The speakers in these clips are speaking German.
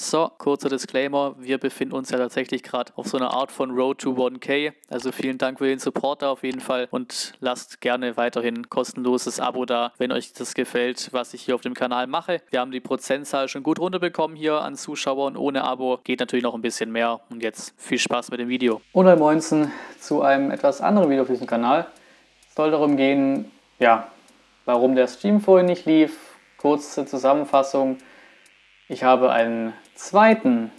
So, kurzer Disclaimer, wir befinden uns ja tatsächlich gerade auf so einer Art von Road to 1K, also vielen Dank für den Support da auf jeden Fall und lasst gerne weiterhin kostenloses Abo da, wenn euch das gefällt, was ich hier auf dem Kanal mache. Wir haben die Prozentzahl schon gut runterbekommen hier an Zuschauern, ohne Abo geht natürlich noch ein bisschen mehr und jetzt viel Spaß mit dem Video. Und ein Moinsen zu einem etwas anderen Video auf diesem Kanal. Es soll darum gehen, ja, warum der Stream vorhin nicht lief, kurze Zusammenfassung. Ich habe eine zweite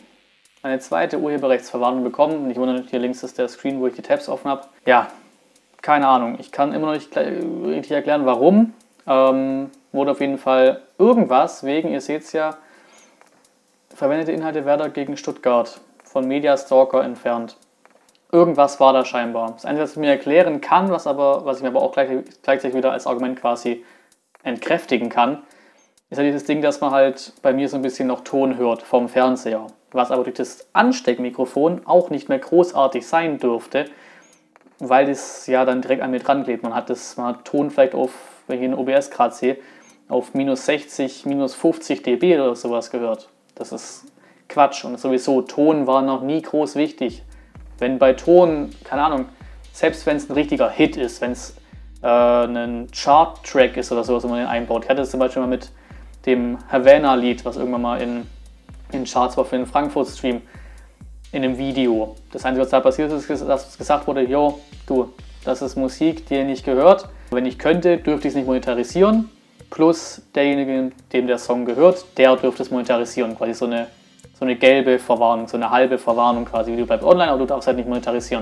Urheberrechtsverwarnung bekommen. Nicht wundern, hier links ist der Screen, wo ich die Tabs offen habe. Ja, keine Ahnung. Ich kann immer noch nicht richtig erklären, warum. Wurde auf jeden Fall irgendwas wegen, ihr seht es ja, verwendete Inhalte Werder gegen Stuttgart von Mediastalker entfernt. Irgendwas war da scheinbar. Das Einzige, was ich mir erklären kann, was ich mir aber auch gleichzeitig wieder als Argument quasi entkräftigen kann, ist ja dieses Ding, dass man halt bei mir so ein bisschen noch Ton hört vom Fernseher. Was aber durch das Ansteckmikrofon auch nicht mehr großartig sein dürfte, weil das ja dann direkt an mir dran klebt. Man hat Ton vielleicht auf, wenn ich in OBS gerade sehe, auf minus 60, minus 50 dB oder sowas gehört. Das ist Quatsch und sowieso, Ton war noch nie groß wichtig. Wenn bei Ton, keine Ahnung, selbst wenn es ein richtiger Hit ist, wenn es ein Chart-Track ist oder sowas, wenn man den einbaut. Ich hatte das zum Beispiel mal mit dem Havana-Lied, was irgendwann mal in Charts war für den Frankfurt-Stream, in einem Video. Das Einzige, was da passiert ist, dass gesagt wurde, jo, du, das ist Musik, die ihr nicht gehört. Wenn ich könnte, dürfte ich es nicht monetarisieren. Plus derjenige, dem der Song gehört, der dürfte es monetarisieren. Quasi so eine gelbe Verwarnung, so eine halbe Verwarnung quasi. Du bleibst online, aber du darfst halt nicht monetarisieren.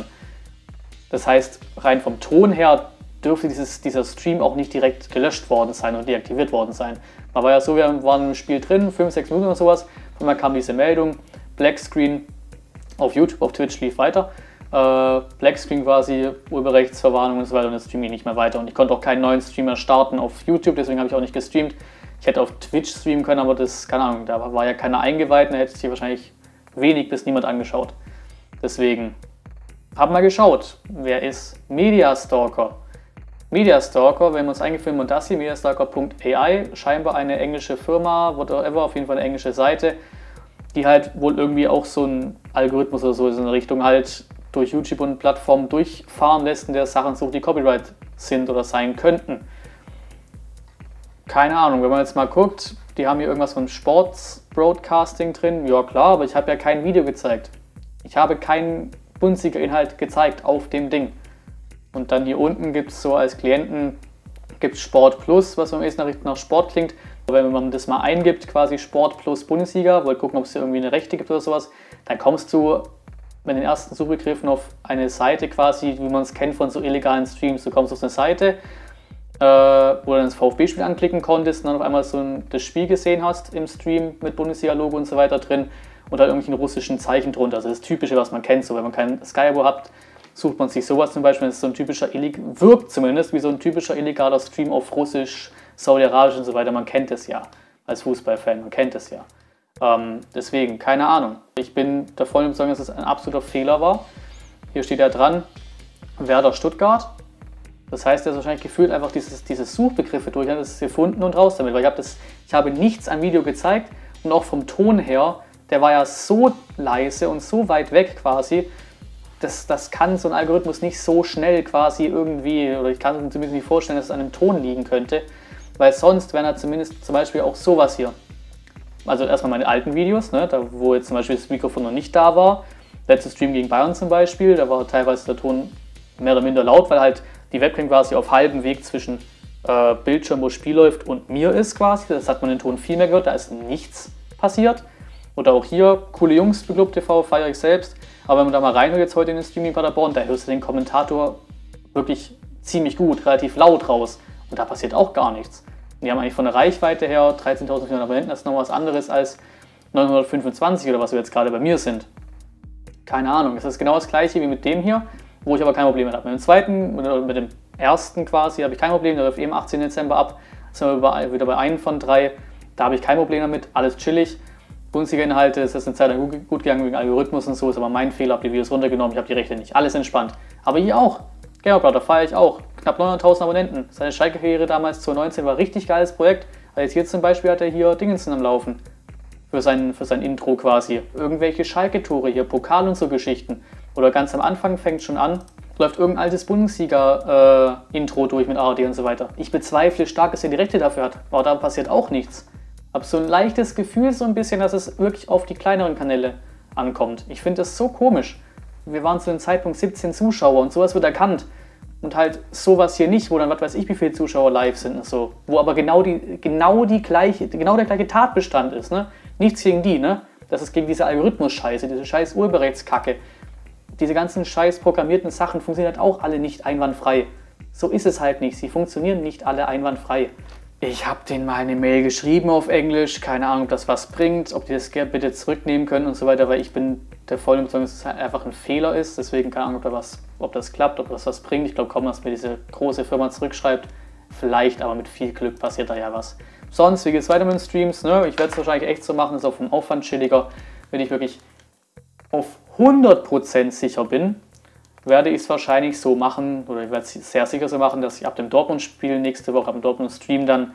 Das heißt, rein vom Ton her dürfte dieser Stream auch nicht direkt gelöscht worden sein oder deaktiviert worden sein. Man war ja so, wir waren im Spiel drin, 5-6 Minuten oder sowas, und dann kam diese Meldung, Blackscreen auf YouTube, auf Twitch lief weiter, Blackscreen quasi, Urheberrechtsverwarnung und so weiter, und das Stream ging nicht mehr weiter. Und ich konnte auch keinen neuen Streamer starten auf YouTube, deswegen habe ich auch nicht gestreamt. Ich hätte auf Twitch streamen können, aber das, keine Ahnung, da war ja keiner eingeweiht, da hätte sich wahrscheinlich wenig bis niemand angeschaut. Deswegen, hab mal geschaut, wer ist Mediastalker? Mediastalker, wenn wir uns eingeführt haben, das hier, mediastalker.ai, scheinbar eine englische Firma, whatever, auf jeden Fall eine englische Seite, die halt wohl irgendwie auch so einen Algorithmus oder so in eine Richtung halt durch YouTube und Plattformen durchfahren lässt, in der Sachen sucht, die Copyright sind oder sein könnten. Keine Ahnung, wenn man jetzt mal guckt, die haben hier irgendwas von Sports-Broadcasting drin, ja klar, aber ich habe ja kein Video gezeigt. Ich habe keinen Bundesliga-Inhalt gezeigt auf dem Ding. Und dann hier unten gibt es so als Klienten gibt's Sport Plus, was am ehesten nach Sport klingt. Aber wenn man das mal eingibt, quasi Sport Plus Bundesliga, wollt gucken, ob es hier irgendwie eine Rechte gibt oder sowas, dann kommst du mit den ersten Suchbegriffen auf eine Seite quasi, wie man es kennt von so illegalen Streams. Du kommst auf eine Seite, wo du dann das VfB-Spiel anklicken konntest und dann auf einmal so das Spiel gesehen hast im Stream mit Bundesliga-Logo und so weiter drin und dann irgendwelchen russischen Zeichen drunter. Also das Typische, was man kennt, so wenn man kein Sky-Abo hat, sucht man sich sowas zum Beispiel, das ist so ein typischer, wirkt zumindest wie so ein typischer illegaler Stream auf Russisch, Saudi-Arabisch und so weiter. Man kennt es ja als Fußballfan, man kennt es ja. Deswegen, keine Ahnung. Ich bin davon überzeugt, dass es ein absoluter Fehler war. Hier steht ja dran, Werder Stuttgart. Das heißt, er ist wahrscheinlich gefühlt einfach diese Suchbegriffe durch, hat es gefunden und raus damit. Weil ich habe nichts am Video gezeigt und auch vom Ton her, der war ja so leise und so weit weg quasi, das kann so ein Algorithmus nicht so schnell quasi irgendwie, oder ich kann mir zumindest nicht vorstellen, dass es an einem Ton liegen könnte, weil sonst wären da zumindest zum Beispiel auch sowas hier. Also erstmal meine alten Videos, ne, da wo jetzt zum Beispiel das Mikrofon noch nicht da war, letzter Stream gegen Bayern zum Beispiel, da war teilweise der Ton mehr oder minder laut, weil halt die Webcam quasi auf halbem Weg zwischen Bildschirm, wo das Spiel läuft, und mir ist quasi, das hat man den Ton viel mehr gehört, da ist nichts passiert. Oder auch hier, coole Jungs, Club TV, feiere ich selbst. Aber wenn man da mal reinhört jetzt heute in den Stream in Paderborn, da hörst du den Kommentator wirklich ziemlich gut, relativ laut raus. Und da passiert auch gar nichts. Und die haben eigentlich von der Reichweite her 13.400 Abonnenten, das ist noch was anderes als 925 oder was wir jetzt gerade bei mir sind. Keine Ahnung, das ist genau das gleiche wie mit dem hier, wo ich aber kein Problem mit habe. Mit dem zweiten, oder mit dem ersten quasi, habe ich kein Problem, der läuft eben 18. Dezember ab. Sind wir wieder bei einem von 3, da habe ich kein Problem damit, alles chillig. Bundesliga-Inhalte, es ist eine Zeit lang gut gegangen wegen Algorithmus und so, ist aber mein Fehler, habe die Videos runtergenommen, ich habe die Rechte nicht. Alles entspannt. Aber hier auch. Gamerblatt, da feiere ich auch. Knapp 900.000 Abonnenten. Seine Schalke-Karriere damals 2019 war ein richtig geiles Projekt. Aber jetzt hier zum Beispiel hat er hier Dingensen am Laufen. für sein Intro quasi. Irgendwelche Schalke-Tore hier, Pokal und so Geschichten. Oder ganz am Anfang fängt schon an, läuft irgendein altes Bundesliga-Intro durch mit ARD und so weiter. Ich bezweifle stark, dass er die Rechte dafür hat, aber da passiert auch nichts. Habe so ein leichtes Gefühl so ein bisschen, dass es wirklich auf die kleineren Kanäle ankommt. Ich finde das so komisch. Wir waren zu dem Zeitpunkt 17 Zuschauer und sowas wird erkannt. Und halt sowas hier nicht, wo dann was weiß ich wie viele Zuschauer live sind und so. Wo aber genau der gleiche Tatbestand ist, ne? Nichts gegen die, ne? Das ist gegen diese Algorithmus-Scheiße, diese scheiß Urheberrechtskacke. Diese ganzen scheiß programmierten Sachen funktionieren halt auch alle nicht einwandfrei. So ist es halt nicht. Sie funktionieren nicht alle einwandfrei. Ich habe denen mal eine Mail geschrieben auf Englisch, keine Ahnung, ob das was bringt, ob die das bitte zurücknehmen können und so weiter, weil ich bin der vollen Überzeugung, dass es halt einfach ein Fehler ist. Deswegen keine Ahnung, ob das klappt, ob das was bringt. Ich glaube kaum, dass mir diese große Firma zurückschreibt. Vielleicht, aber mit viel Glück passiert da ja was. Sonst, wie geht es weiter mit den Streams? Ne? Ich werde es wahrscheinlich echt so machen, ist auch vom Aufwand chilliger. Wenn ich wirklich auf 100% sicher bin, werde ich es wahrscheinlich so machen, oder ich werde es sehr sicher so machen, dass ich ab dem Dortmund-Spiel nächste Woche, ab dem Dortmund-Stream dann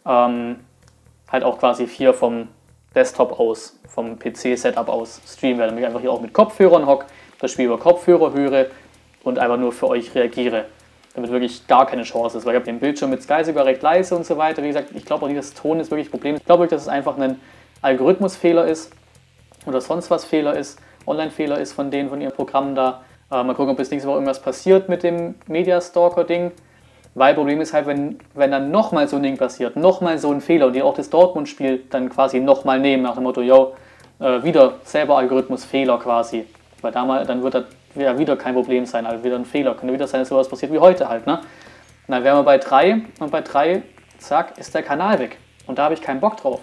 halt auch quasi hier vom Desktop aus, vom PC-Setup aus streamen werde. Mich einfach hier auch mit Kopfhörern hocke, das Spiel über Kopfhörer höre und einfach nur für euch reagiere. Damit wirklich gar keine Chance ist, weil ich habe den Bildschirm mit Sky sogar recht leise und so weiter. Wie gesagt, ich glaube auch nicht, dass Ton ist wirklich ein Problem. Ich glaube wirklich, dass es einfach ein Algorithmusfehler ist oder sonst was Fehler ist, Online-Fehler ist von ihren Programmen da. Mal gucken, ob bis nächste Woche irgendwas passiert mit dem Mediastalker-Ding. Weil Problem ist halt, wenn dann nochmal so ein Ding passiert, nochmal so ein Fehler und die auch das Dortmund-Spiel dann quasi nochmal nehmen, nach dem Motto, yo, wieder selber Algorithmus-Fehler quasi. Weil dann wird das ja wieder kein Problem sein, also wieder ein Fehler. Könnte wieder sein, dass sowas passiert wie heute halt, ne? Und dann wären wir bei 3 und bei 3, zack, ist der Kanal weg. Und da habe ich keinen Bock drauf.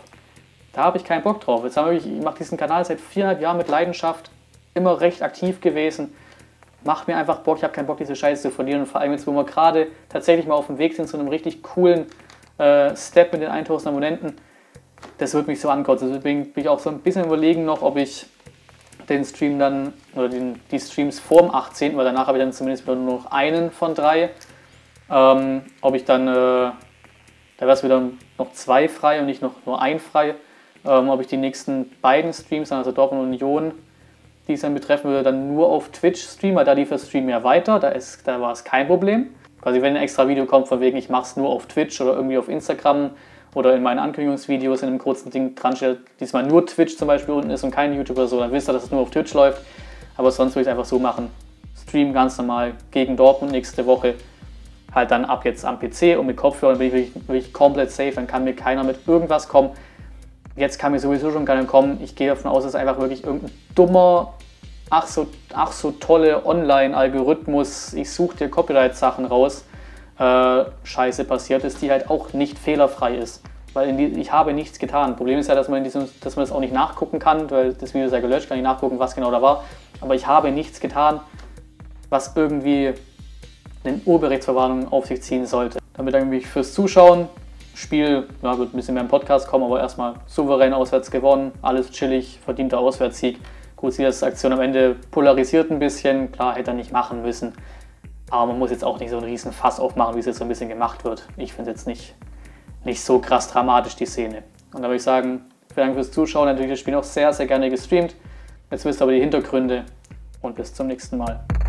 Jetzt ich mache diesen Kanal seit 4,5 Jahren mit Leidenschaft, immer recht aktiv gewesen. Macht mir einfach Bock, ich habe keinen Bock, diese Scheiße zu verlieren. Und vor allem jetzt, wo wir gerade tatsächlich mal auf dem Weg sind zu einem richtig coolen Step mit den 1000 Abonnenten, das wird mich so ankotzen. Deswegen bin ich auch so ein bisschen überlegen noch, ob ich den Stream dann, oder die Streams vorm 18., weil danach habe ich dann zumindest wieder nur noch einen von 3. Ob ich dann, da wäre es wieder noch 2 frei und nicht noch nur 1 frei. Ob ich die nächsten beiden Streams, also Dortmund und Union, die es dann betreffen würde, dann nur auf Twitch streamen, weil da lief das Stream ja weiter, da war es kein Problem. Quasi wenn ein extra Video kommt, von wegen ich mache es nur auf Twitch oder irgendwie auf Instagram oder in meinen Ankündigungsvideos in einem kurzen Ding dran steht, diesmal nur Twitch zum Beispiel unten ist und kein YouTube oder so, dann wisst ihr, dass es nur auf Twitch läuft. Aber sonst würde ich es einfach so machen, Stream ganz normal gegen Dortmund nächste Woche, halt dann ab jetzt am PC und mit Kopfhörern bin ich wirklich komplett safe, dann kann mir keiner mit irgendwas kommen. Jetzt kann mir sowieso schon keiner kommen. Ich gehe davon aus, dass einfach wirklich irgendein dummer, ach so tolle Online-Algorithmus, ich suche dir Copyright-Sachen raus, Scheiße passiert ist, die halt auch nicht fehlerfrei ist. Weil ich habe nichts getan. Problem ist ja, dass man das auch nicht nachgucken kann, weil das Video ist ja gelöscht, kann ich nachgucken, was genau da war. Aber ich habe nichts getan, was irgendwie eine Urheberrechtsverwarnung auf sich ziehen sollte. Damit danke ich fürs Zuschauen. Spiel, ja, wird ein bisschen mehr im Podcast kommen, aber erstmal souverän auswärts gewonnen, alles chillig, verdienter Auswärtssieg. Gut, die Aktion am Ende polarisiert ein bisschen, klar, hätte er nicht machen müssen, aber man muss jetzt auch nicht so einen riesen Fass aufmachen, wie es jetzt so ein bisschen gemacht wird. Ich finde es jetzt nicht so krass dramatisch, die Szene. Und da würde ich sagen, vielen Dank fürs Zuschauen, natürlich das Spiel auch sehr, sehr gerne gestreamt. Jetzt wisst ihr aber die Hintergründe und bis zum nächsten Mal.